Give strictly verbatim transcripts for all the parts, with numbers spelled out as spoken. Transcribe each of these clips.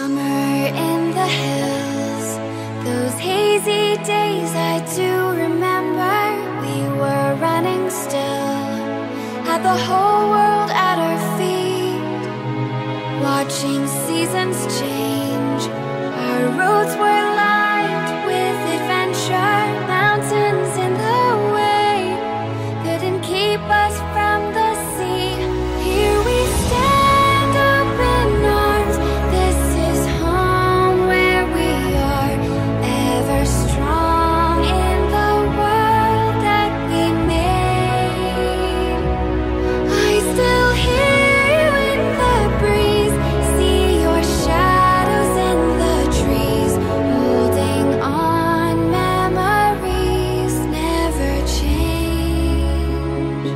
Summer in the hills, those hazy days I do remember. We were running still, had the whole world at our feet, watching seasons change. Our roads were lined with adventure, mountains in the way couldn't keep us from the sea. Here we stand, open arms. This is home where we are, ever strong in the world that we made. I still hear you in the breeze, see your shadows in the trees, holding on. Memories never change.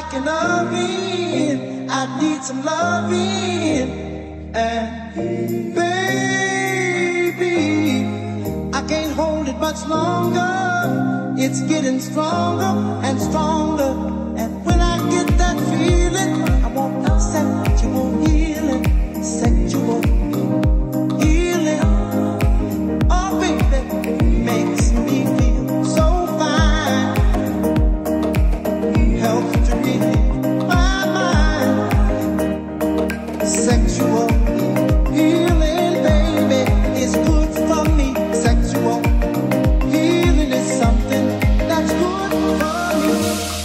like an oven. I need some loving. And baby, I can't hold it much longer. It's getting stronger and stronger. And when I get that feeling, I want sexual healing, sexual healing. Oh baby, makes me feel so fine. Helps to relieve my mind. Sexual healing, baby, is good for me. Sexual healing is something that's good for me.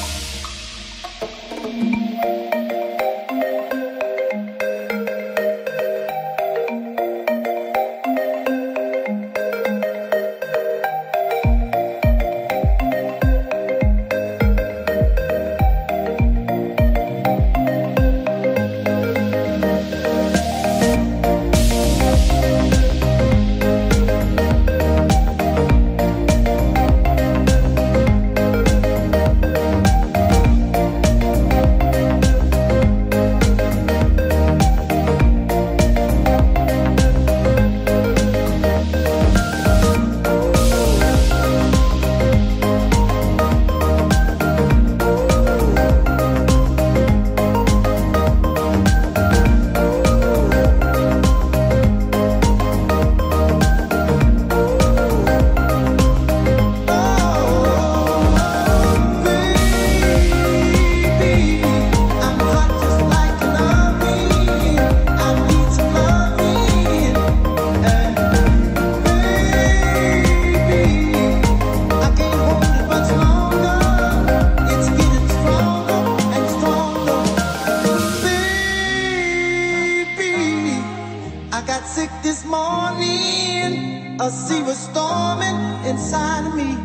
I got sick this morning. A sea was storming inside of me.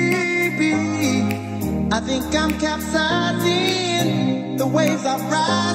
Baby, I think I'm capsizing. The waves are rising.